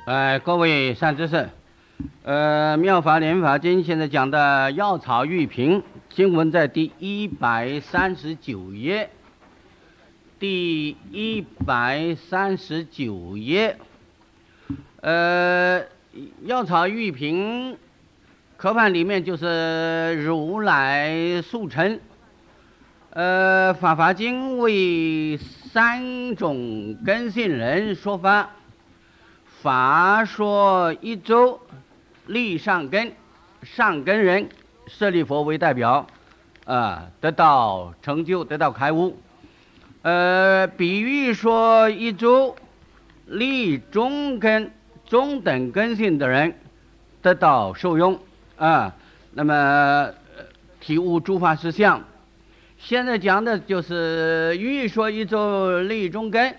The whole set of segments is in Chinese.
各位善知识，《妙法莲华经》现在讲的药草喻品经文在第139页，第139页。药草喻品科判里面就是如来速成。法华经为3种根性人说法。法说一周立上根，上根人舍利佛为代表，得到成就，得到开悟。比喻说一周立中根，中等根性的人得到受用，那么体悟诸法实相。现在讲的就是喻说一周立中根，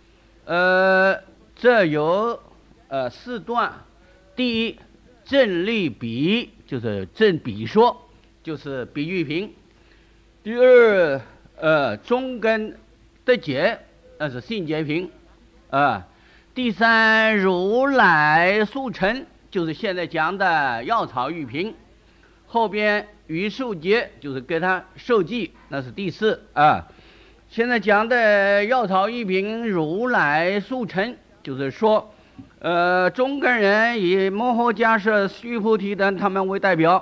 这有4段。第一，正立比，就是正比说，就是比喻品。第二，中根得解，那是性解品。第三，如来速成，就是现在讲的药草喻品。后边于受戒，就是给他受记，那是第4。现在讲的药草喻品如来速成，就是说中根人以摩诃迦叶、须菩提等他们为代表，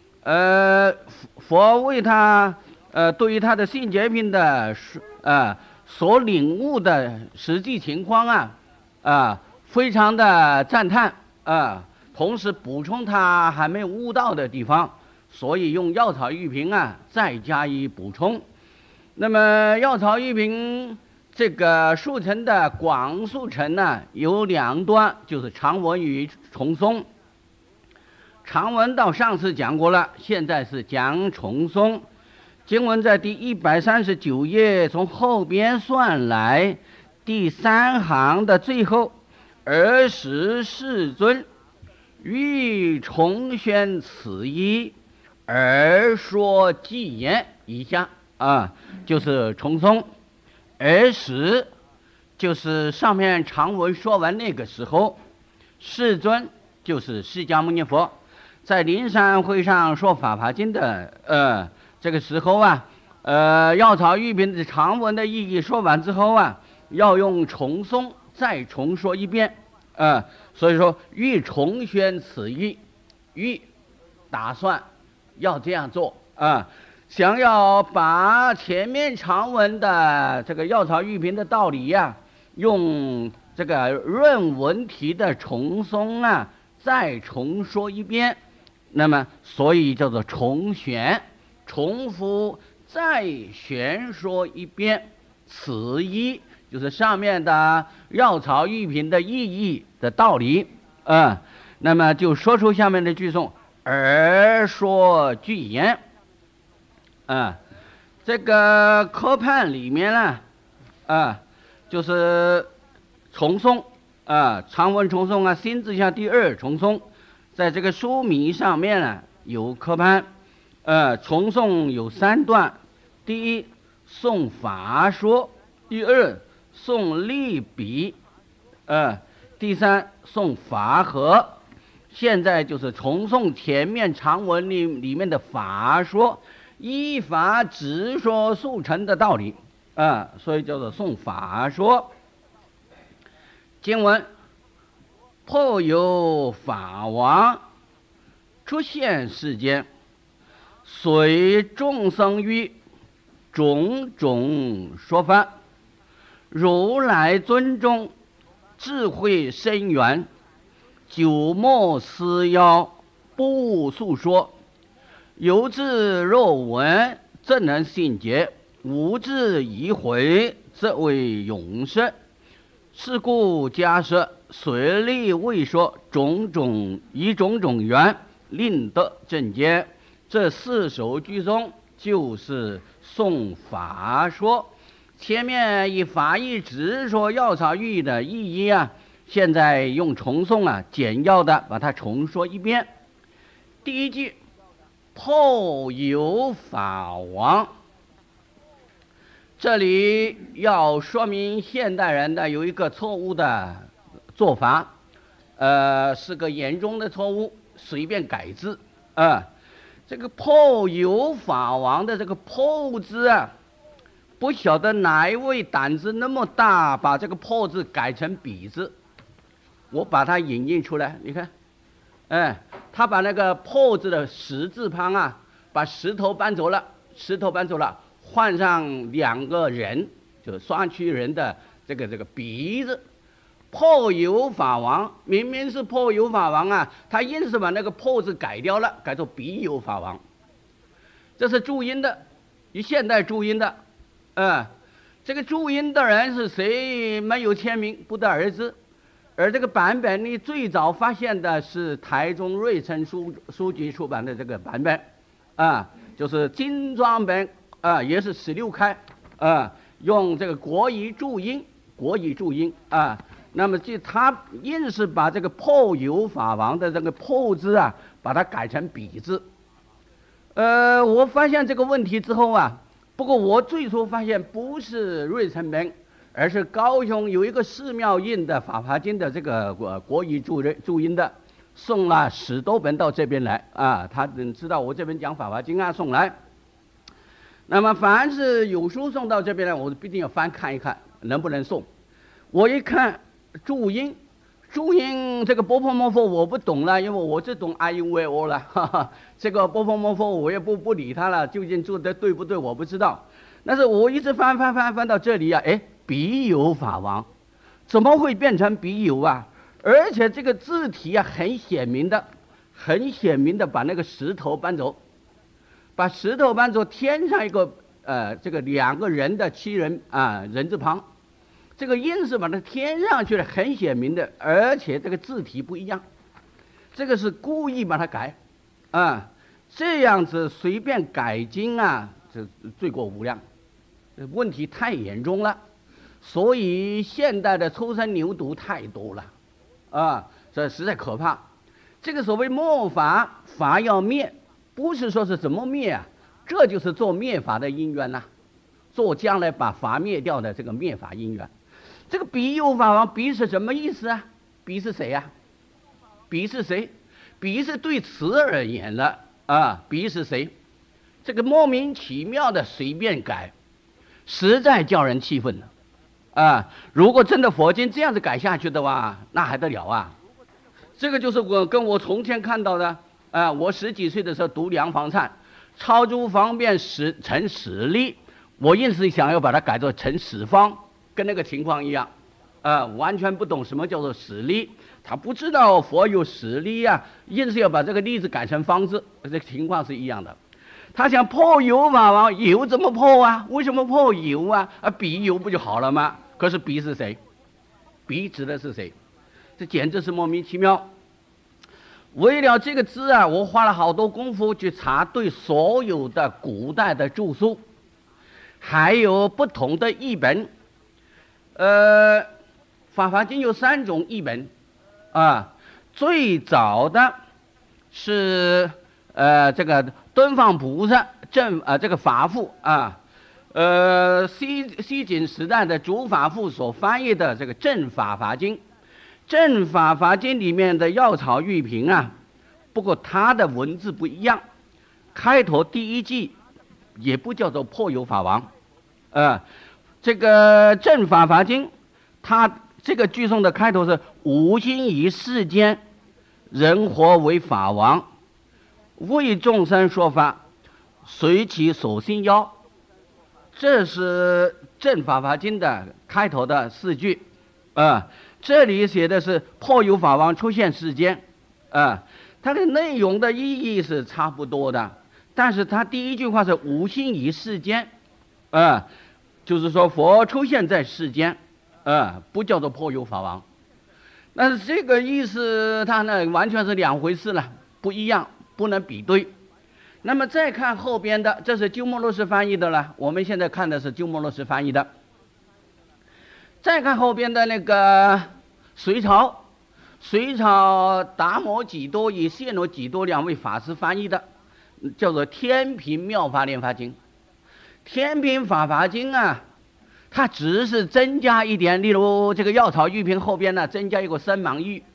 佛为他对于他的性解品的所领悟的实际情况非常的赞叹，同时补充他还没有悟到的地方，所以用药草喻品再加以补充。那么药草喻品这个速成的广速成有2段，就是长文与重诵。长文到上次讲过了，现在是讲重诵。经文在第139页，从后边算来，第3行的最后，尔时世尊欲重宣此义，而说偈言以下，就是重诵。而时就是上面长文说完那个时候，世尊就是释迦牟尼佛，在灵山会上说法华经的这个时候药草喻品的长文的意义说完之后要用重诵再重说一遍，所以说欲重宣此义，欲打算要这样做想要把前面长文的这个药草喻品的道理用这个论文题的重诵再重说一遍，那么所以叫做重宣，重复再宣说一遍此义，就是上面的药草喻品的意义的道理，那么就说出下面的句诵，而说句言。这个科判里面就是重诵长文重诵新字下第2重诵，在这个书名上面有科判，重诵有3段。第一，诵法说；第2，诵立比；第3，诵法和。现在就是重诵前面长文里面的法说，依法直说速成的道理，所以叫做诵法说。经文：破有法王出现世间，随众生于种种说法，如来尊中智慧深远，久莫思要，不诉说。有智若闻，则能信解；无智疑悔，则为永生。是故假设随力未说，以种种缘，令得正见。这4首句中就是诵法说。前面以法义直说药草喻的意义现在用重诵简要的把它重说一遍。第一句，破有法王，这里要说明现代人的有一个错误的做法， 是个严重的错误，随便改字啊。这个破有法王的这个破字啊，不晓得哪一位胆子那么大，把这个破字改成比字。我把它引印出来，你看，他把那个破字的石字旁啊，把石头搬走了，换上两个人，就是双曲人的这个鼻子。破有法王明明是破有法王啊，他硬是把那个破字改掉了，改成鼻有法王。这是注音的，以现代注音的，这个注音的人是谁没有签名，不得而知。而这个版本呢，最早发现的是台中瑞城书局出版的这个版本，就是精装本，也是16开，用这个国语注音啊。那么他硬是把这个破有法王的这个破字啊，把它改成比字。我发现这个问题之后啊，不过我最初发现不是瑞城本，而是高雄有一个寺庙印的《法华经》的这个国语注音的，送了10多本到这边来啊。他知道我这边讲《法华经》啊，送来。那么凡是有书送到这边来，我必定要翻看一看能不能送。我一看注音这个波波摩佛我不懂了，因为我只懂 I U V O 了，哈哈，这个波波摩佛我也不理他了，究竟做的对不对我不知道。但是我一直翻到这里啊，鼻有法王，怎么会变成鼻有啊？而且这个字体啊，很显明的把那个石头搬走，添上一个这个2个人的7人啊人字旁。这个音是把它添上去了，很显明的，而且这个字体不一样，这个是故意把它改，这样子随便改经啊，这罪过无量，问题太严重了，所以现代的初生牛犊太多了，这实在可怕。这个所谓末法，法要灭，不是说是怎么灭啊，这就是做灭法的因缘呐，做将来把法灭掉的这个灭法因缘。这个鼻有法王，鼻是什么意思啊？鼻是谁啊？鼻是谁？鼻是对词而言的啊。鼻是谁？这个莫名其妙的随便改，实在叫人气愤了啊！如果真的佛经这样子改下去的话，那还得了啊？这个就是我从前看到的啊。我10几岁的时候读梁房忏，超诸方便成使力，我硬是想要把它改作成使方。跟那个情况一样，完全不懂什么叫做使力，他不知道佛有使力啊，硬是要把这个力字改成方字，这个情况是一样的。他想破有法王，有怎么破啊？为什么破有啊？比有不就好了吗？可是比是谁？比指的是谁？这简直是莫名其妙。为了这个字啊，我花了好多功夫去查对所有的古代的著述，还有不同的译本。法华经有3种译本，最早的是这个敦煌菩萨这个法父啊，西晋时代的主法父所翻译的这个正法华经，正法华经里面的药草玉瓶啊，不过它的文字不一样，开头第1句也不叫做破有法王，这个正法华经，它这个句颂的开头是无心于世间，人活为法王，为众生说法，随其所心要。这是正法华经的开头的4句，这里写的是破有法王出现世间，它的内容的意义是差不多的，但是它第1句话是无心于世间，就是说佛出现在世间，不叫做破有法王。但是这个意思它呢完全是2回事了，不一样，不能比对。那么再看后边的，这是鸠摩罗什翻译的了，我们现在看的是鸠摩罗什翻译的。再看后边的那个隋朝达摩几多与谢罗几多2位法师翻译的，叫做天平妙法莲华经。天平法华经啊，它只是增加一点，例如这个药草玉瓶后边呢增加一个生芒玉，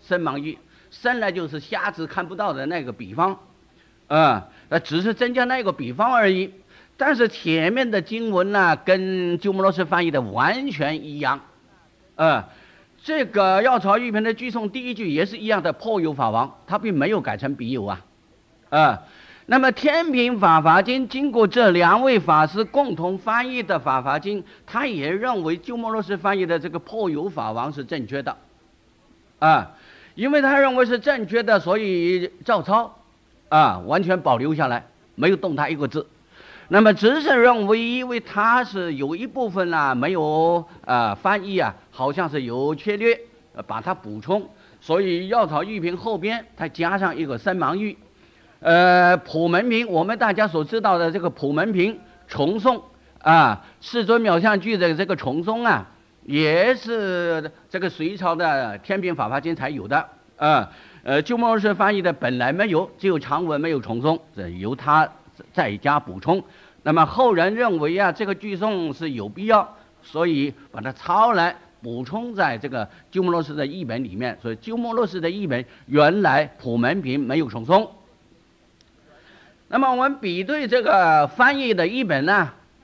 身盲喻，生来就是瞎子看不到的那个比方，只是增加那个比方而已。但是前面的经文呢，跟鸠摩罗什翻译的完全一样，这个药草喻品的句诵第一句也是一样的，破有法王，他并没有改成彼有那么天平法华经经过这2位法师共同翻译的法华经，他也认为鸠摩罗什翻译的这个破有法王是正确的，因为他认为是正确的，所以照抄，完全保留下来，没有动他一个字。那么只是认为，因为他是有一部分没有翻译好像是有缺略，把它补充，所以药草喻品后边他加上一个身盲喻。普门品，我们大家所知道的这个普门品重诵世尊妙相句的这个重诵也是这个隋朝的天平法华经才有的鸠摩罗什翻译的本来没有，只有长文没有重诵，由他再加补充。那么后人认为这个句诵是有必要，所以把它抄来补充在这个鸠摩罗什的译本里面。所以鸠摩罗什的译本原来普门品没有重诵。那么我们比对这个翻译的译本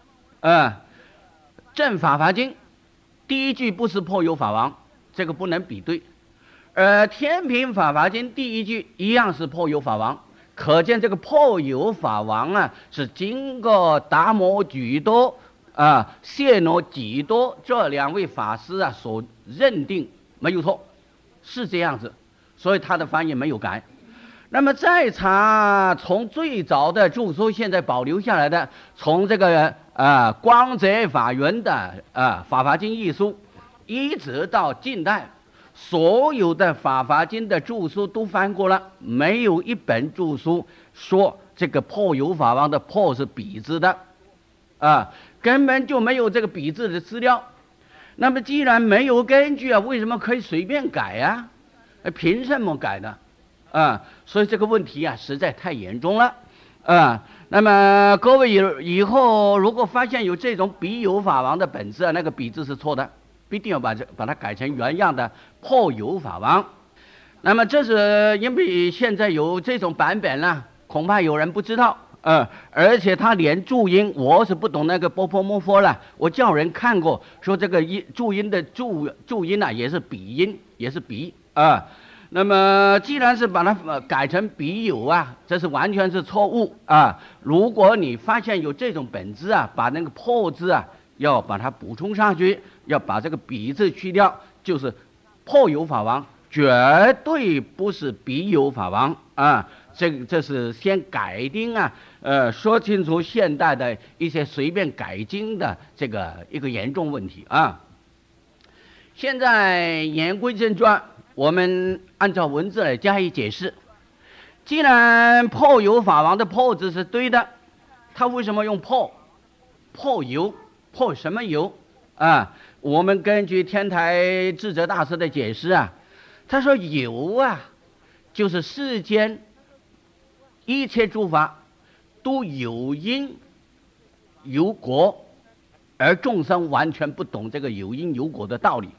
正法华经第一句不是破有法王，这个不能比对。天平法华经第一句一样是破有法王，可见这个破有法王是经过达摩居多谢罗几多这2位法师所认定没有错，是这样子，所以他的翻译没有改。那么再查从最早的著书现在保留下来的，从这个光泽法源的法华经译书，一直到近代，所有的法华经的著书都翻过了，没有一本著书说这个破有法王的破是笔字的根本就没有这个笔字的资料。那么既然没有根据为什么可以随便改凭什么改的所以这个问题实在太严重了那么各位以后如果发现有这种彼有法王的本质那个笔字是错的，必定要把它改成原样的破有法王。那么这是因为现在有这种版本恐怕有人不知道而且他连注音，我是不懂那个波波摩佛了，我叫人看过，说这个注音的注音也是笔音，也是笔那么既然是把它改成彼有这是完全是错误如果你发现有这种本质把那个破字要把它补充上去，要把这个彼字去掉，就是破有法王，绝对不是彼有法王这是先改订说清楚现代的一些随便改经的这个一个严重问题现在言归正传，我们按照文字来加以解释。既然破有法王的破字是对的，他为什么用破有？破什么有我们根据天台智者大师的解释他说有就是世间一切诸法都有因有果，而众生完全不懂这个有因有果的道理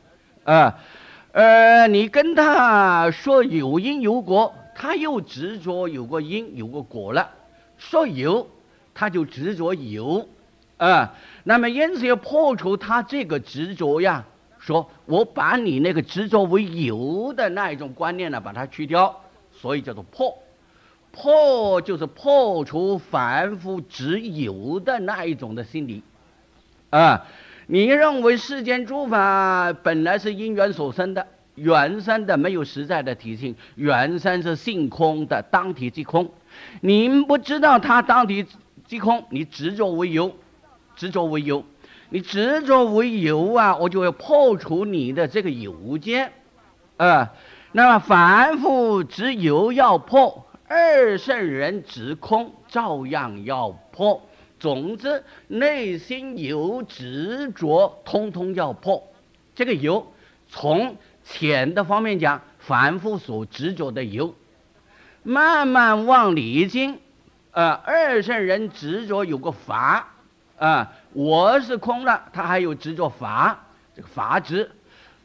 你跟他说有因有果，他又执着有个因有个果了，说有他就执着有那么因此要破除他这个执着说我把你那个执着为有的那一种观念把它去掉，所以叫做破就是破除凡夫执有的那一种的心理你认为世间诸法本来是因缘所生的，缘生的，没有实在的体性，缘生是性空的，当体即空，你不知道它当体即空，你执着为有，你执着为有我就要破除你的这个有见那么凡夫执有要破，二圣人执空照样要破，总之内心有执着通通要破。这个有从浅的方面讲，凡夫所执着的有，慢慢往里进二圣人执着有个法我是空了，他还有执着法，这个法执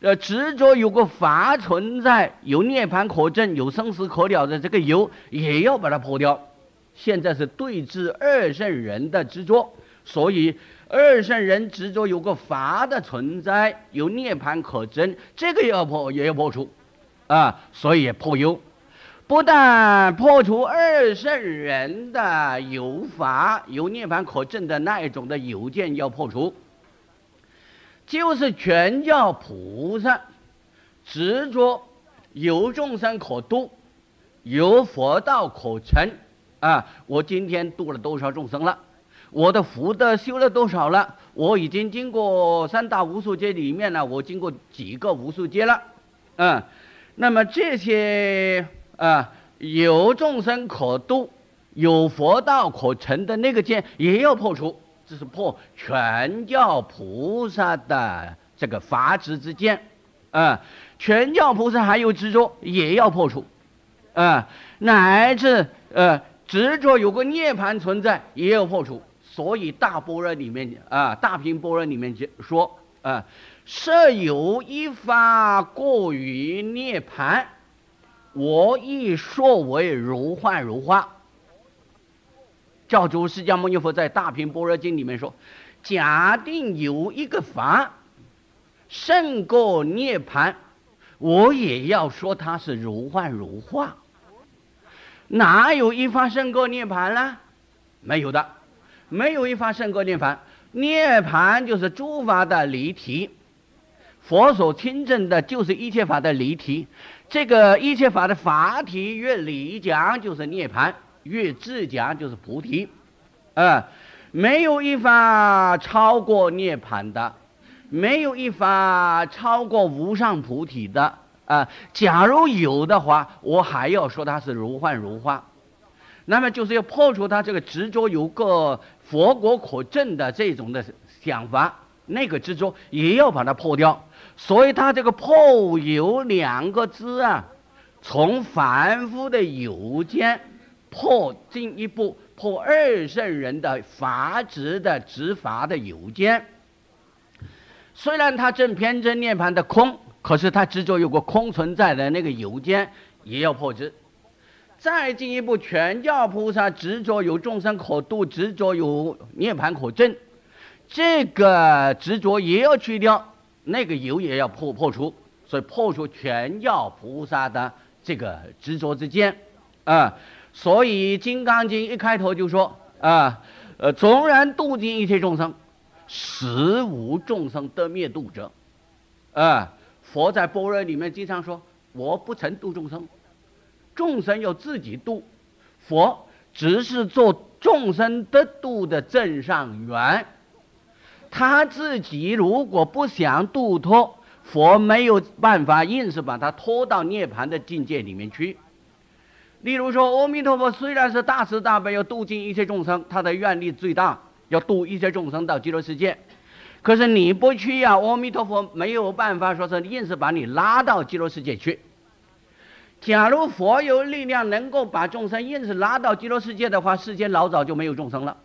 执着有个法存在，有涅槃可证，有生死可了的这个有，也要把它破掉。现在是对治二圣人的执着，所以二圣人执着有个法的存在，有涅槃可证，这个也要破除，所以也破有。不但破除二圣人的有法有涅槃可证的那一种的有见要破除，就是全教菩萨执着有众生可度，有佛道可成我今天度了多少众生了，我的福德修了多少了，我已经经过三大无数劫里面呢，我经过几个无数劫了那么这些有众生可度，有佛道可成的那个见也要破除，这是破全教菩萨的这个法执之见全教菩萨还有执着也要破除乃至执着有个涅槃存在也要破除。所以大般若里面大品般若里面说设有一法过于涅槃，我亦说为如幻如化。教主释迦牟尼佛在大品般若经里面说，假定有一个法胜过涅槃，我也要说它是如幻如化。哪有一法胜过涅槃呢？没有的，没有一法胜过涅槃。涅槃就是诸法的离体，佛所亲证的就是一切法的离体。这个一切法的法体越理讲就是涅槃，越智讲就是菩提没有一法超过涅槃的，没有一法超过无上菩提的假如有的话，我还要说它是如幻如化。那么就是要破除他这个执着有个佛果可证的这种的想法，那个执着也要把它破掉。所以他这个破有两个字从凡夫的有见破进一步破二圣人的法执的执法的有见。虽然他证偏真涅槃的空，可是他执着有个空存在的那个有见也要破执。再进一步，全教菩萨执着有众生可度，执着有涅槃可证，这个执着也要去掉，那个有也要破除。所以破除全教菩萨的这个执着之见所以《金刚经》一开头就说纵然度尽一切众生，实无众生得灭度者佛在般若里面经常说，我不曾度众生，众生要自己度，佛只是做众生得度的正上缘。他自己如果不想度脱，佛没有办法硬是把他拖到涅槃的境界里面去。例如说，阿弥陀佛虽然是大慈大悲要度尽一切众生，他的愿力最大，要度一切众生到极乐世界，可是你不去阿弥陀佛没有办法说是硬是把你拉到极乐世界去。假如佛有力量能够把众生硬是拉到极乐世界的话，世间老早就没有众生了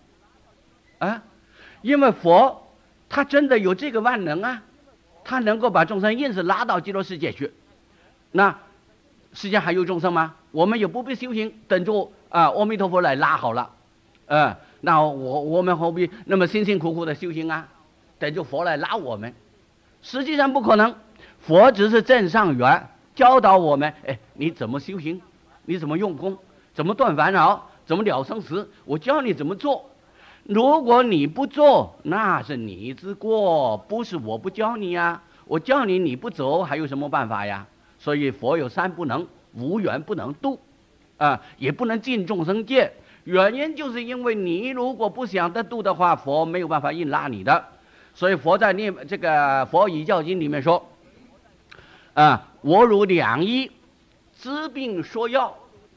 因为佛他真的有这个万能他能够把众生硬是拉到极乐世界去，那世间还有众生吗？我们也不必修行，等着阿弥陀佛来拉好了那我们何必那么辛辛苦苦的修行等着佛来拉我们？实际上不可能，佛只是正上缘，教导我们你怎么修行，你怎么用功，怎么断烦恼，怎么了生死，我教你怎么做。如果你不做，那是你之过，不是我不教你我教你你不走，还有什么办法呀？所以佛有三不能：无缘不能度也不能尽众生戒。原因就是因为你如果不想得度的话，佛没有办法硬拉你的。所以佛在这个《佛遗教经》里面说我如两医，治病说药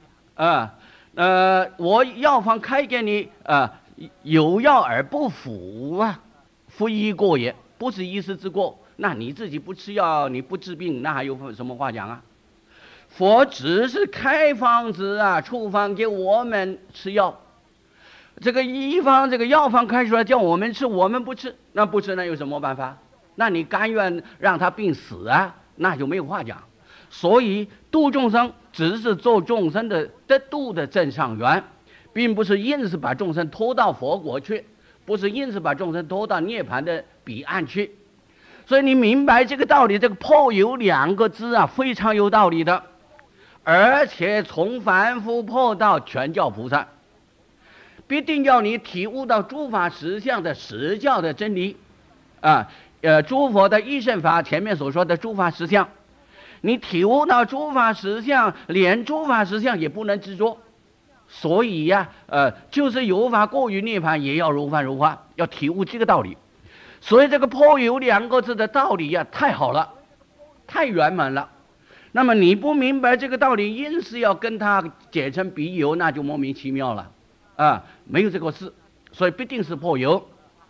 我药方开给你有药而不服非医过也，不是医师之过。那你自己不吃药，你不治病，那还有什么话讲佛只是开方子处方给我们吃药，这个医方这个药方开出来叫我们吃，我们不吃，那不吃那有什么办法？那你甘愿让他病死那就没有话讲。所以度众生只是做众生的得度的正上缘，并不是硬是把众生拖到佛国去，不是硬是把众生拖到涅槃的彼岸去。所以你明白这个道理，这个破有2个字啊，非常有道理的。而且从凡夫破到全教菩萨，必定要你体悟到诸法实相的实教的真理啊，诸佛的一乘法，前面所说的诸法实相，你体悟到诸法实相，连诸法实相也不能执着。所以呀，就是有法过于涅槃，也要如法如法，要体悟这个道理。所以这个破有2个字的道理呀，太好了，太圆满了。那么你不明白这个道理，硬是要跟他解成比有，那就莫名其妙了啊，没有这个事。所以必定是破有。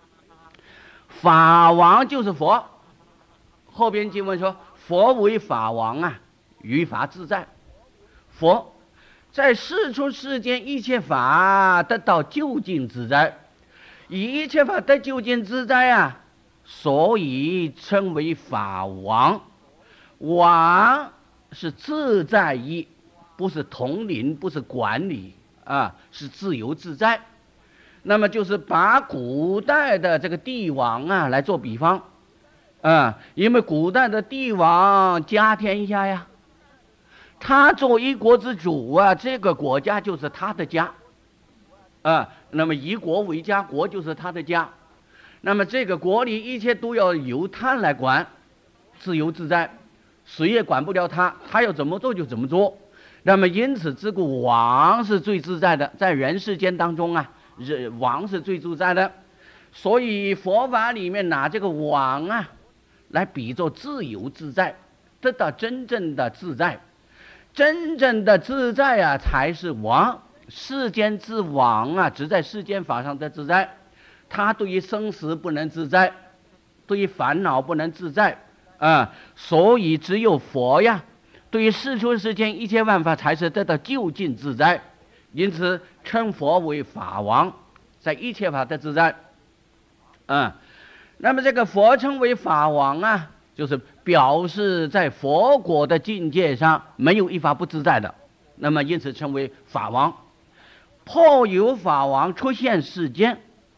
法王就是佛，后边经文说佛为法王啊，于法自在。佛在世出世间一切法得到究竟自在，以一切法得究竟自在啊，所以称为法王。王是自在意，不是统领，不是管理啊，是自由自在。那么就是把古代的这个帝王啊来做比方啊，因为古代的帝王家天下呀，他做一国之主啊，这个国家就是他的家啊。那么以国为家，国就是他的家。那么这个国里一切都要由他来管，自由自在，谁也管不了他，他要怎么做就怎么做。那么因此自古王是最自在的，在人世间当中啊，王是最自在的。所以佛法里面拿这个王啊来比作自由自在，得到真正的自在。真正的自在啊才是王。世间之王啊，只在世间法上的自在，他对于生死不能自在，对于烦恼不能自在啊。所以只有佛呀，对于世出世间一切万法才是得到究竟自在，因此称佛为法王，在一切法的自在。那么这个佛称为法王啊，就是表示在佛国的境界上没有一法不自在的，那么因此称为法王。破有法王出现世间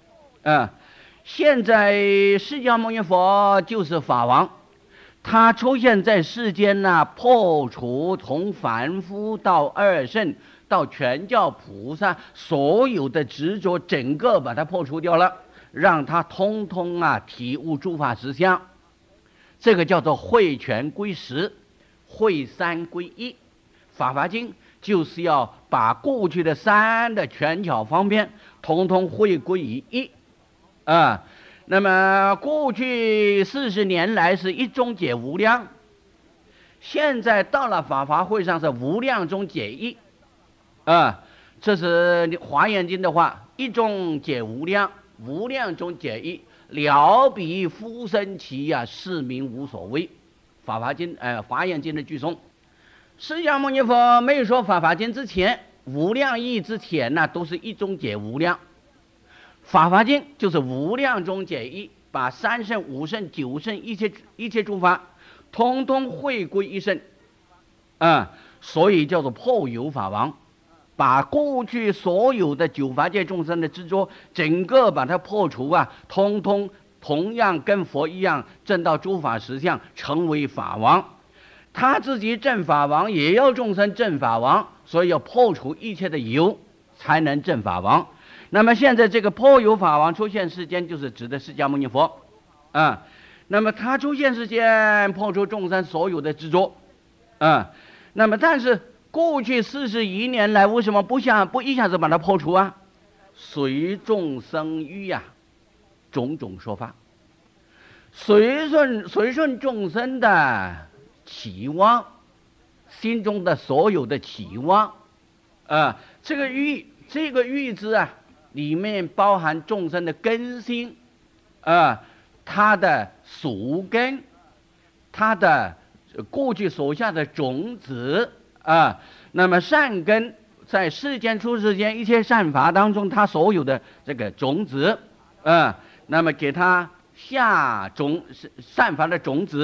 现在释迦牟尼佛就是法王，他出现在世间呢，破除从凡夫到二圣到全教菩萨所有的执着，整个把它破除掉了，让他通通体悟诸法实相。这个叫做会全归实，会三归一。法华经就是要把过去的3的权巧方便通通会归于一那么过去40年来是一中解无量，现在到了法华会上是无量中解一这是华严经的话，一中解无量，无量中解一，了比夫生其是名无所谓。法华经华严经的句诵。释迦牟尼佛没有说法华经之前，无量义之前都是一中解无量。法华经就是无量中解一，把3圣、5圣、9圣一切诸法通通汇归一圣所以叫做破有法王，把过去所有的9法界众生的执着整个把它破除通通同样跟佛一样证到诸法实相，成为法王。他自己证法王，也要众生证法王，所以要破除一切的有，才能证法王。那么现在这个破有法王出现世间，就是指的释迦牟尼佛那么他出现世间，破除众生所有的执着那么但是过去41年来，为什么不一下子把它破除随众生欲种种说法，随顺众生的期望，心中的所有的期望这个欲字里面包含众生的根性他的属根，他的过去所下的种子那么善根在世间出世间一切善法当中，他所有的这个种子那么给他下善法的种子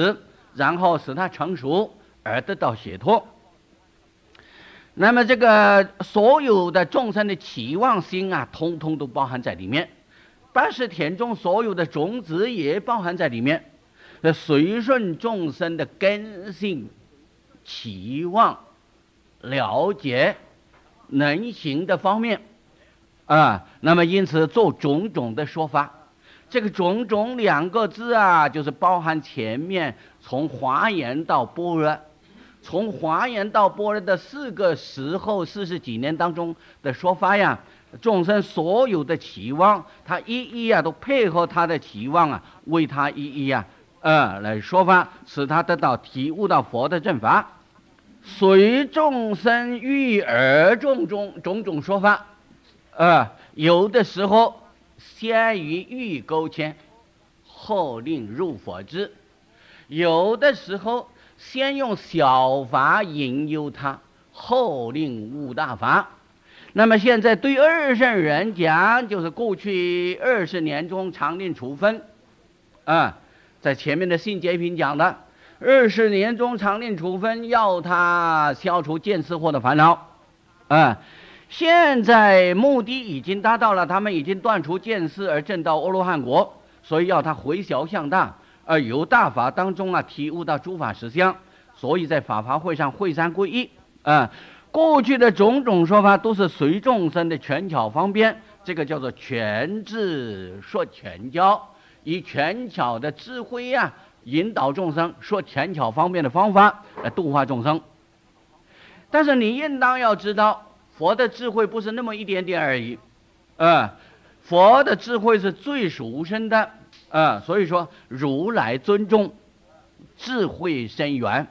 然后使他成熟而得到解脱。那么这个所有的众生的期望心啊，通通都包含在里面。80田中所有的种子也包含在里面。随顺众生的根性、期望、了解、能行的方面啊，那么因此做种种的说法。这个种种2个字啊，就是包含前面从华严到般若，从华严到般若的4个时候40几年当中的说法呀，众生所有的期望，他一一啊都配合他的期望啊，为他一一啊来说法，使他得到体悟到佛的正法。随众生欲而种种说法，有的时候先于欲勾牵，后令入佛智；有的时候先用小法引诱他，后令悟大法。那么现在对二圣人讲，就是过去20年中常令处分在前面的信解品讲的20年中常令处分，要他消除见思惑的烦恼现在目的已经达到了，他们已经断除见思而证到阿罗汉国，所以要他回小向大，由大法当中啊体悟到诸法实相，所以在法华会上会三归一过去的种种说法都是随众生的权巧方便，这个叫做权智说权教，以权巧的智慧引导众生，说权巧方便的方法来度化众生。但是你应当要知道，佛的智慧不是那么一点点而已佛的智慧是最殊胜的所以说如来尊重智慧深远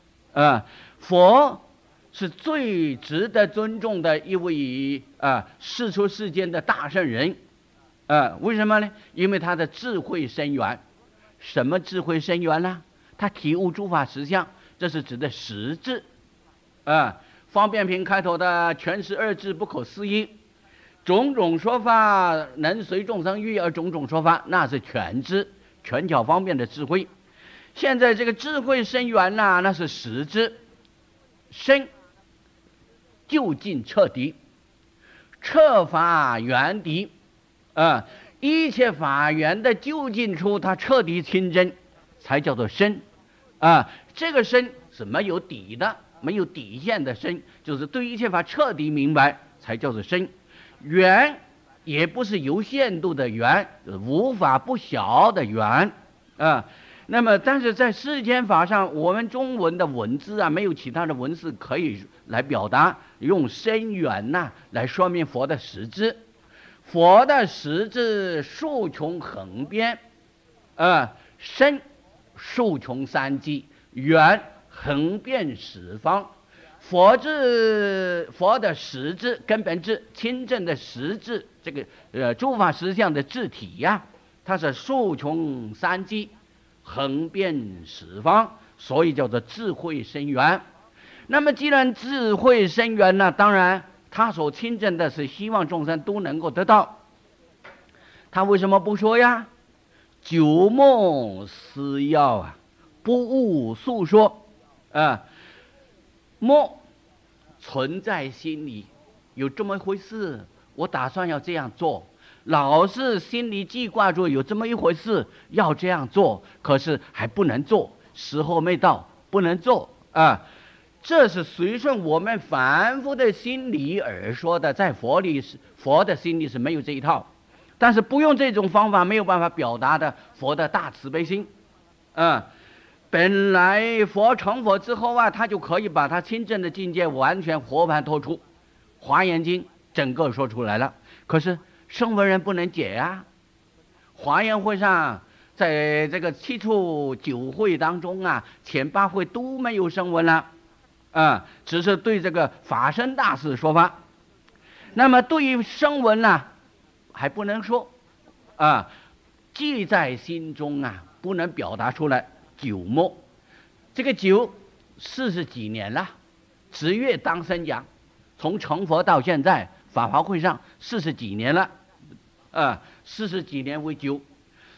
佛是最值得尊重的一位世出世间的大圣人为什么呢？因为他的智慧深远。什么智慧深远呢？他体悟诸法实相，这是指的实智方便品开头的全是2字不可思议，种种说法能随众生欲而种种说法，那是全智权巧方便的智慧。现在这个智慧深远那是实智，深究竟彻底，彻法圆底一切法缘的究竟处，它彻底清真，才叫做深这个深是没有底的，没有底线的深，就是对一切法彻底明白，才叫做深。圆也不是有限度的圆，无法不晓的圆那么但是在世间法上，我们中文的文字没有其他的文字可以来表达，用深远来说明佛的实质。佛的实质数穷横遍深数穷三际，远横遍十方。佛的实质根本质清正的实质，这个诸法实相的质体它是数穷三际，横遍十方，所以叫做智慧深远。那么既然智慧深远当然他所亲证的是希望众生都能够得到，他为什么不说呀？久默思要不悟诉说默存在心里，有这么一回事，我打算要这样做，老是心里记挂住有这么一回事要这样做，可是还不能做，时候没到不能做这是随顺我们凡夫的心理而说的，在佛的心里是没有这一套，但是不用这种方法没有办法表达的佛的大慈悲心本来佛成佛之后他就可以把他亲证的境界完全活盘托出，华严经整个说出来了，可是声闻人不能解华严会上在这个7处9会当中前8会都没有声闻了只是对这个法身大士说法。那么对于声闻还不能说记在心中不能表达出来。久默，这个久40几年了，10月当生讲，从成佛到现在法华会上40几年了40几年为久。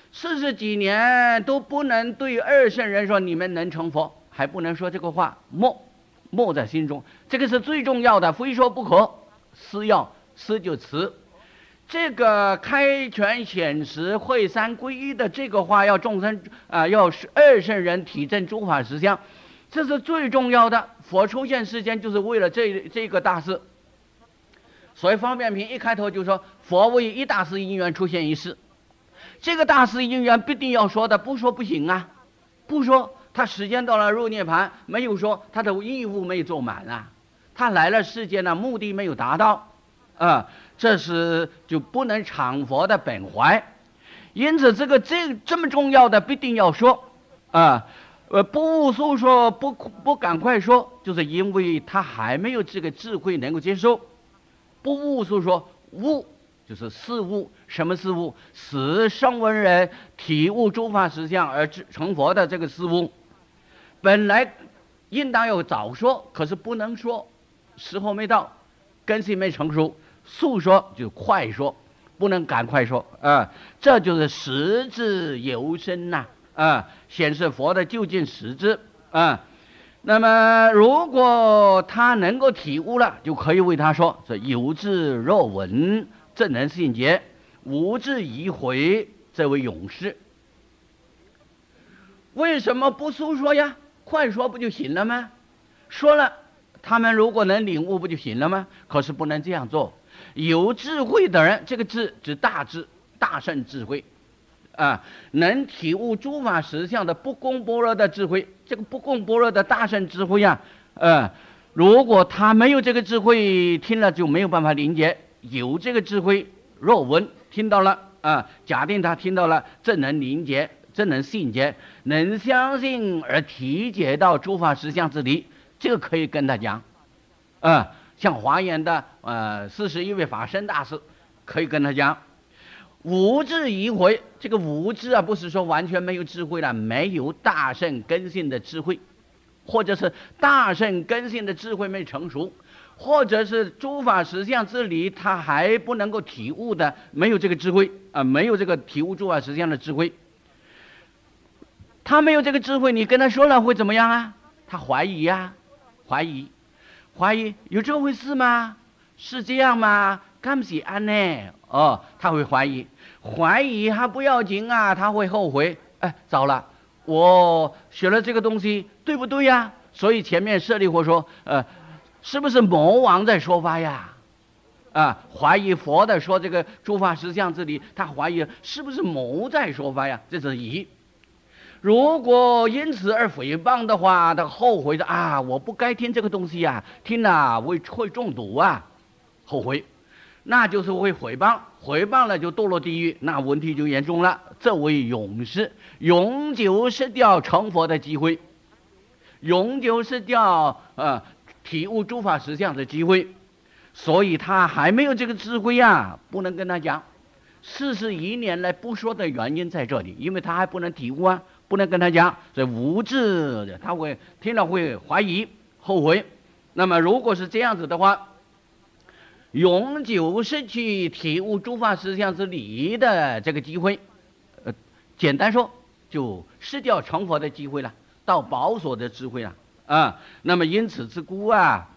40几年都不能对二圣人说你们能成佛，还不能说这个话，默在心中，这个是最重要的，非说不可。思就辞。这个开权显实会三归一的这个话，要众生要是二圣人体证诸法实相，这是最重要的。佛出现世间就是为了这个大事。所以方便品一开头就说，佛为一大事因缘出现一世，这个大事因缘必定要说的，不说不行啊，不说他时间到了入涅盘，没有说他的义务没有做满啊，他来了世间呢，目的没有达到。这是就不能偿佛的本怀，因此这么重要的必定要说不误诉说，不赶快说，就是因为他还没有这个智慧能够接受。不误诉说，悟就是事物，什么事物？使声闻人体悟诸法实相而成佛的这个事物，本来应当要早说，可是不能说，时候没到，根性没成熟。速说就快说，不能赶快说这就是实质有生呐显示佛的究竟实质那么如果他能够体悟了，就可以为他说：这有智若闻，正能信解；无智疑回，这为勇士。为什么不速说呀？快说不就行了吗？说了，他们如果能领悟不就行了吗？可是不能这样做。有智慧的人，这个智指大智、大圣智慧能体悟诸法实相的不共般若的智慧，这个不共般若的大圣智慧如果他没有这个智慧，听了就没有办法理解。有这个智慧，若闻听到了假定他听到了，正能理解，正能信解，能相信而体解到诸法实相之理，这个可以跟他讲像华严的41位法身大师，可以跟他讲。无智疑回，这个无智不是说完全没有智慧了，没有大圣根性的智慧，或者是大圣根性的智慧没成熟，或者是诸法实相之理他还不能够体悟的，没有这个智慧没有这个体悟诸法实相的智慧。他没有这个智慧，你跟他说了会怎么样他怀疑怀疑有这回事吗？是这样吗？干是安呢？他会怀疑还不要紧他会后悔。糟了，我学了这个东西对不对呀？所以前面舍利弗说，是不是魔王在说法呀？怀疑佛的说这个诸法实相之理，他怀疑是不是魔在说法呀？这是疑。如果因此而诽谤的话，他后悔的我不该听这个东西听了会中毒后悔，那就是会诽谤了就堕落地狱，那问题就严重了。这为永失，永久失掉成佛的机会，永久失掉体悟诸法实相的机会，所以他还没有这个智慧不能跟他讲。41年来不说的原因在这里，因为他还不能体悟不能跟他讲，所以无智，他会听了会怀疑后悔。那么如果是这样子的话，永久失去体悟诸法实相之理的这个机会，简单说就失掉成佛的机会了，到宝所的智慧了那么因此之故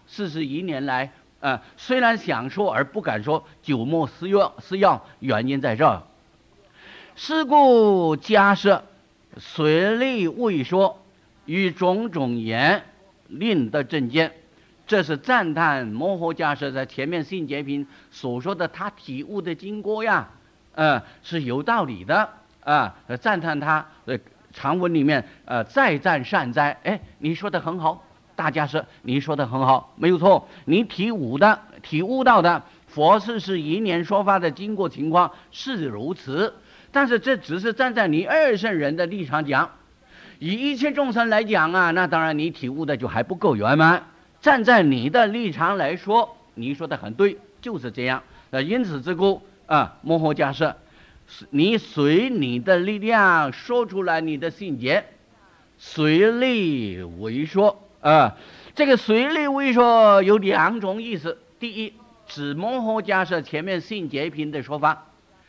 41年来虽然想说而不敢说，久默思要，原因在这儿。是故迦摄随力未说，与种种言令得正见。这是赞叹摩诃迦摄在前面信解品所说的他体悟的经过是有道理的赞叹他长文里面再赞善哉，你说的很好，大迦摄你说的很好，没有错，你体悟到的佛41年说法的经过情况是如此，但是这只是站在你二圣人的立场讲，以一切众生来讲那当然你体悟的就还不够圆满。站在你的立场来说，你说的很对，就是这样因此之故摩诃迦摄，你随你的力量说出来你的信解，随力为说这个随力为说有2种意思。第一，指摩诃迦摄前面信解品的说法，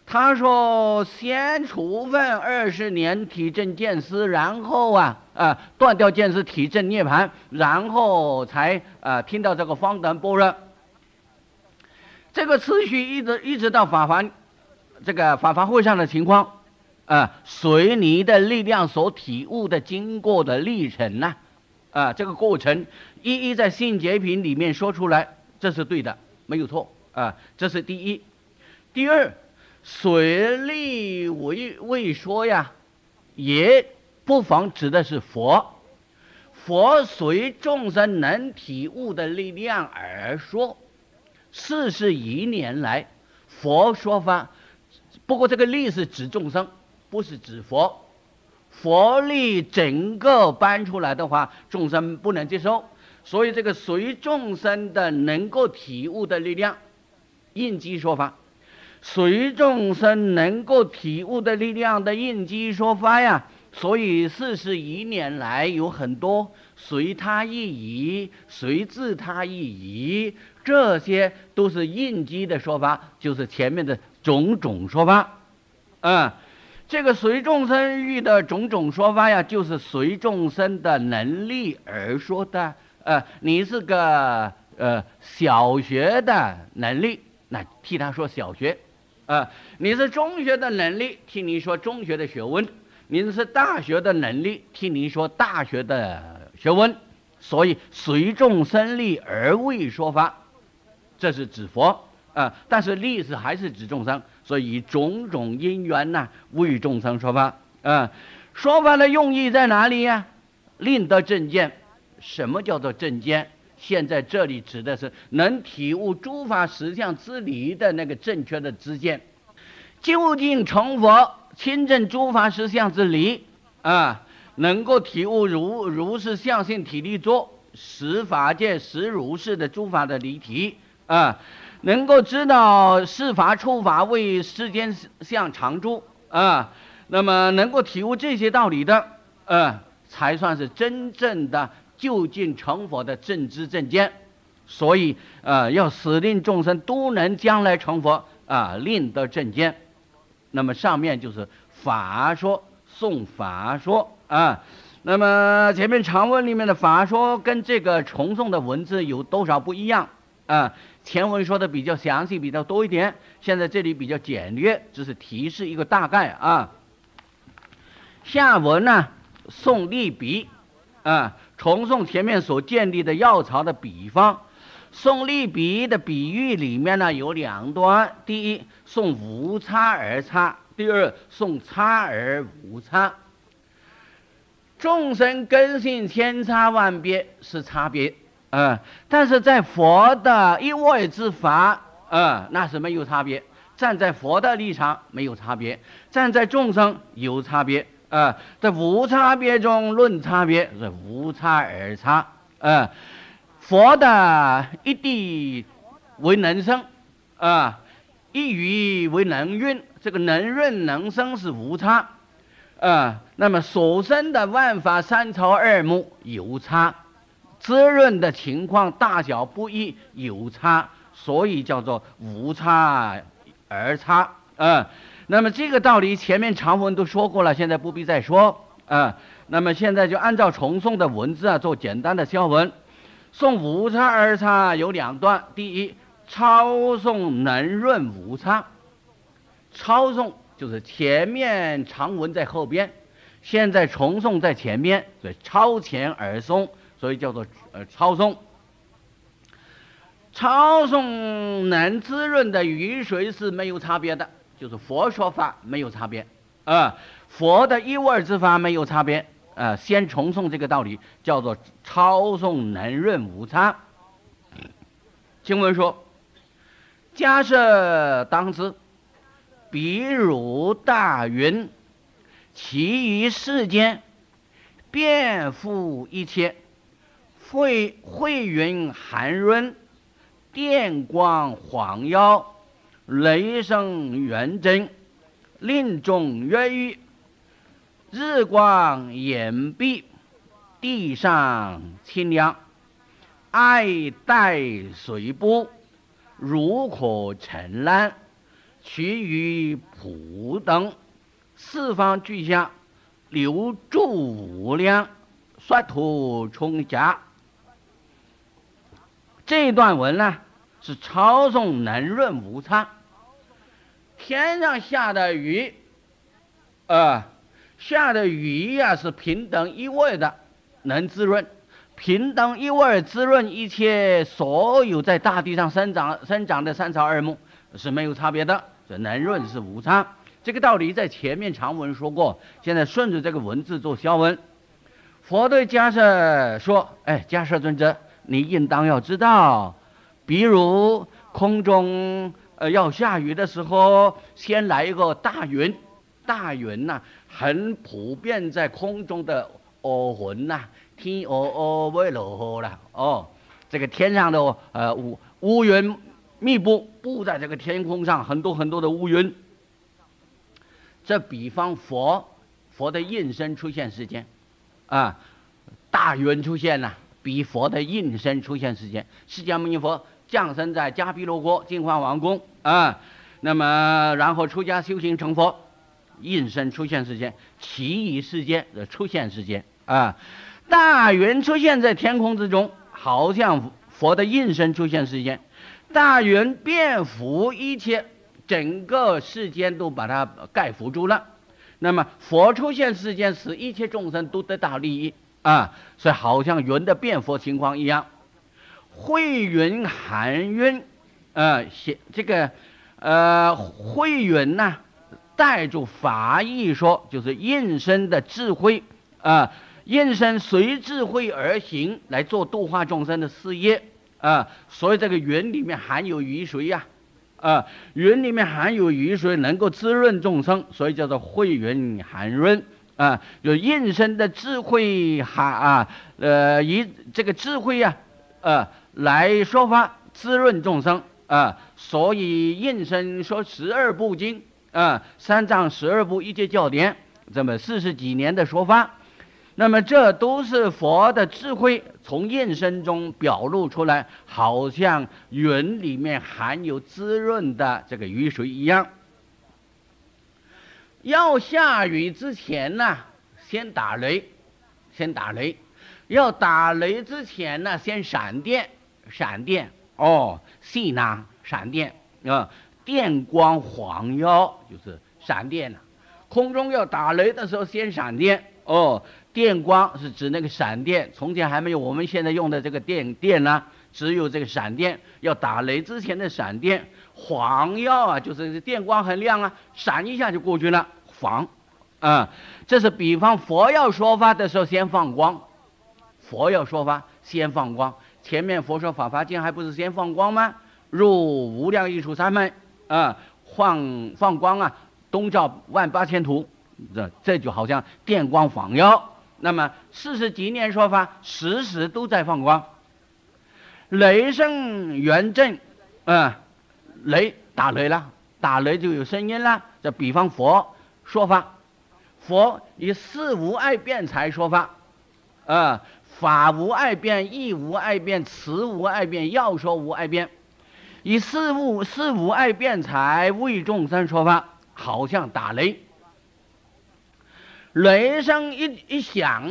他说先处分20年体证见思，然后断掉见思，体证涅槃，然后才听到这个方等般若。这个次序一直到法华会上的情况，随你的力量所体悟的经过的历程这个过程一一在信解品里面说出来，这是对的，没有错这是第一。第二，随力为说呀，也不妨指的是佛。佛随众生能体悟的力量而说。40亿年来，佛说法，不过这个力是指众生，不是指佛。佛力整个搬出来的话，众生不能接受，所以这个随众生的能够体悟的力量，应机说法。随众生能够体悟的力量的应机说法呀，所以40亿年来有很多随他意义、随自他意义，这些都是应机的说法，就是前面的种种说法。这个随众生欲的种种说法呀，就是随众生的能力而说的。你是个小学的能力，那替他说小学。你是中学的能力，听你说中学的学问；你是大学的能力，听你说大学的学问。所以随众生力而为说法，这是指佛但是力是还是指众生，所以以种种因缘为众生说法说法的用意在哪里呀？令得正见。什么叫做正见？现在这里指的是能体悟诸法实相之理的那个正确的知见，究竟成佛，亲证诸法实相之理能够体悟如是相性体力作，实法界实如是的诸法的离体能够知道是法处法为世间相常住那么能够体悟这些道理的才算是真正的究竟成佛的正知正见。所以要使令众生都能将来成佛令得正见。那么上面就是法说，颂法说那么前面长文里面的法说跟这个重诵的文字有多少不一样前文说的比较详细，比较多一点，现在这里比较简略，只是提示一个大概下文颂例比重诵前面所建立的要槽的比方。颂例比的比喻里面有2段，第一颂无差而差，第二颂差而无差。众生根性千差万别是差别但是在佛的一味之法那是没有差别。站在佛的立场没有差别，站在众生有差别在无差别中论差别，是无差而差佛的一地为能生一语为能润，这个能润能生是无差那么所生的万法三草二木有差，滋润的情况大小不一有差，所以叫做无差而差那么这个道理前面长文都说过了，现在不必再说那么现在就按照重诵的文字做简单的消文。颂无差而差有2段，第一抄诵能润无差。抄诵就是前面长文在后边，现在重诵在前面，所以超前而诵，所以叫做抄诵。抄诵能滋润的雨水是没有差别的，就是佛说法没有差别佛的一味之法没有差别先重诵这个道理，叫做抄诵能润无差。经文说，假设当知比如大云，其余世间遍覆一切，慧云寒润，电光晃耀，雷声圆震，令众曰喻，日光眼蔽，地上清凉，爱戴水波，如可承揽， 其余普等，四方俱下，流注无量，率土充甲。这段文呢是超颂能润无差。天上下的雨，下的雨呀是平等一味的，能滋润，平等一味滋润一切所有在大地上生长的三草二木是没有差别的，这能润是无差。这个道理在前面长文说过，现在顺着这个文字做消文。佛对迦叶说：“哎，迦叶尊者，你应当要知道，比如空中要下雨的时候，先来一个大云，大云呐、很普遍在空中的云呐、天会落雨了这个天上的乌云密布在这个天空上，很多很多的乌云。这比方佛的应身出现时间大云出现了，比佛的应身出现时间。释迦牟尼佛降生在迦毗罗国净化王宫那么然后出家修行成佛，应身出现时间，其余世界的出现时间大云出现在天空之中，好像佛的应身出现时间。大云遍覆一切，整个世间都把它盖覆住了。那么佛出现时间，使一切众生都得到利益所以好像云的遍佛情况一样。慧云含云这个慧云呢带住法义说，就是应身的智慧应身随智慧而行，来做度化众生的事业所以这个云里面含有雨水云里面含有雨水，能够滋润众生，所以叫做慧云含润有应身的智慧以这个智慧来说法滋润众生所以应身说12部经三藏12部一切教典，这么40几年的说法。那么这都是佛的智慧从应身中表露出来，好像云里面含有滋润的这个雨水一样。要下雨之前呢，先打雷，要打雷之前呢，先闪电细呐，闪电电光晃耀就是闪电空中要打雷的时候先闪电电光是指那个闪电，从前还没有我们现在用的这个电呢，只有这个闪电。要打雷之前的闪电，晃耀就是电光很亮闪一下就过去了，晃这是比方佛要说法的时候先放光，前面佛说法华经还不是先放光吗？入无量艺术三昧放光东照18000土，这就好像电光晃耀。那么40几年说法，时时都在放光。雷声圆震雷打雷了，打雷就有声音了。这比方佛说法，佛以事无碍辩才说法法无碍辩，义无碍辩，词无碍辩，要说无碍辩，以事无碍辩才为众生说法，好像打雷。雷声一响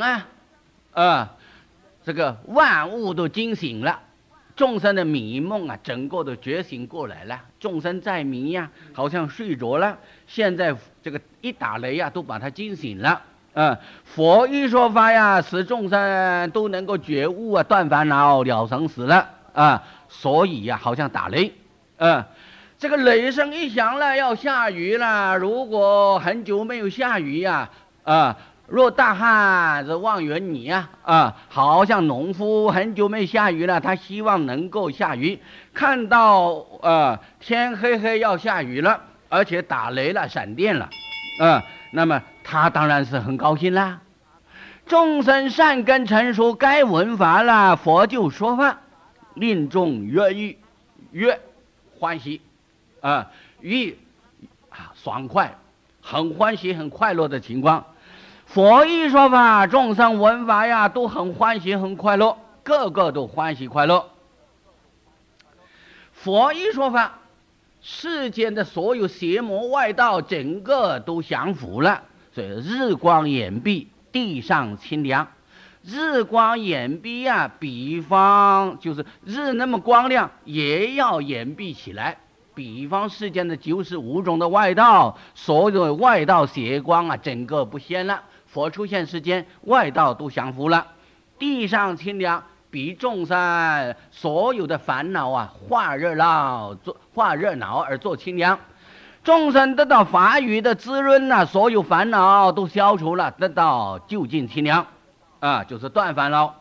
这个万物都惊醒了，众生的迷梦整个都觉醒过来了。众生在迷好像睡着了，现在这个一打雷都把它惊醒了佛一说法使众生都能够觉悟断烦恼，了生死了所以好像打雷这个雷声一响了，要下雨了。如果很久没有下雨若大旱则望远泥好像农夫很久没下雨了，他希望能够下雨，看到天黑要下雨了，而且打雷了，闪电了那么他当然是很高兴啦。众生善根成熟，该闻法了，佛就说法，令众悦欢喜悦爽快，很欢喜很快乐的情况。佛一说法，众生闻法都很欢喜很快乐，个个都欢喜快乐。佛一说法， 世间的所有邪魔外道，整个都降服了。所以日光眼蔽，地上清凉。日光眼蔽啊，比方就是日那么光亮，也要掩蔽起来。比方世间的95种的外道，所有的外道邪光啊，整个不现了。佛出现世间，外道都降服了。地上清凉，比众生所有的烦恼啊，化热闹而做清凉。众生得到法语的滋润啊，所有烦恼都消除了，得到究竟清凉啊，就是断烦恼。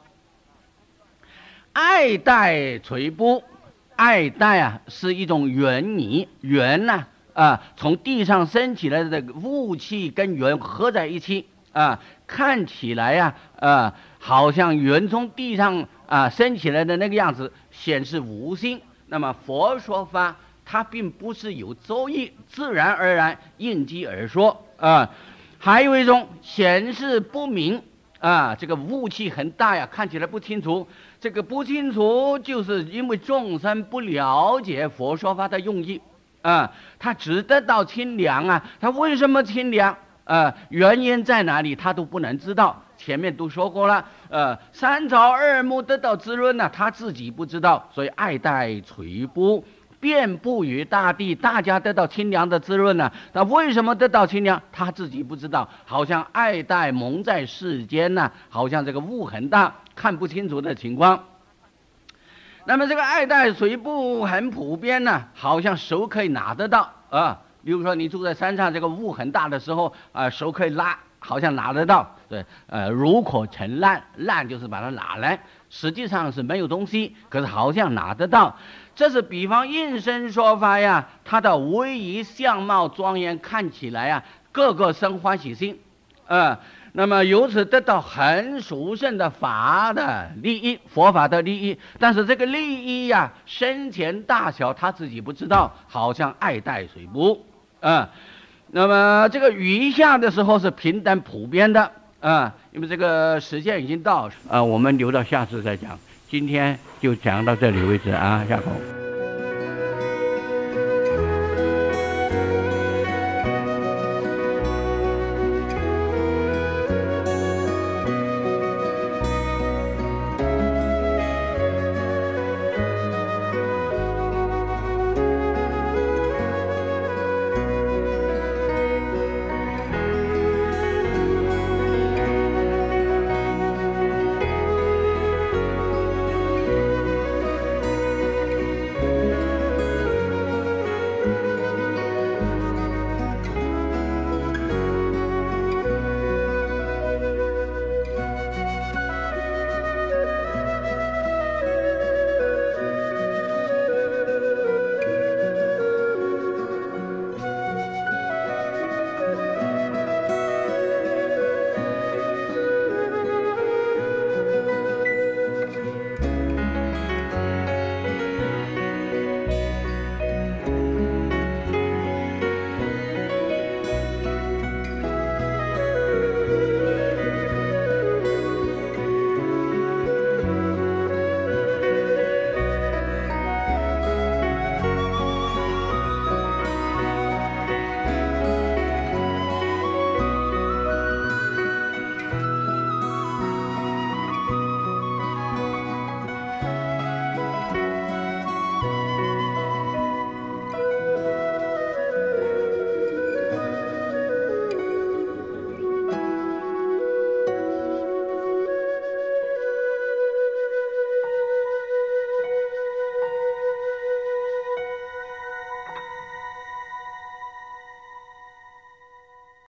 爱戴垂布，爱戴啊是一种缘泥，缘呢从地上升起来的雾气跟缘合在一起啊，看起来呀好像缘从地上升起来的那个样子，显示无心。那么佛说法，它并不是有周易，自然而然应机而说还有一种显示不明这个雾气很大呀，看起来不清楚。这个不清楚，就是因为众生不了解佛说法的用意他只得到清凉他为什么清凉原因在哪里，他都不能知道。前面都说过了三草二木得到滋润他自己不知道，所以爱戴垂布，遍布于大地，大家得到清凉的滋润那为什么得到清凉，他自己不知道。好像爱戴蒙在世间好像这个雾很大，看不清楚的情况。那么这个爱戴垂布很普遍好像手可以拿得到比如说你住在山上，这个雾很大的时候手可以拉，好像拿得到。对如可成烂，烂就是把它拿来，实际上是没有东西，可是好像拿得到。这是比方应身说法呀，它的威仪相貌庄严，看起来个个生欢喜心那么由此得到很殊胜的法的利益，佛法的利益。但是这个利益深浅大小他自己不知道，好像爱戴水布那么这个余下的时候是平等普遍的因为这个时间已经到我们留到下次再讲。今天就讲到这里为止下口。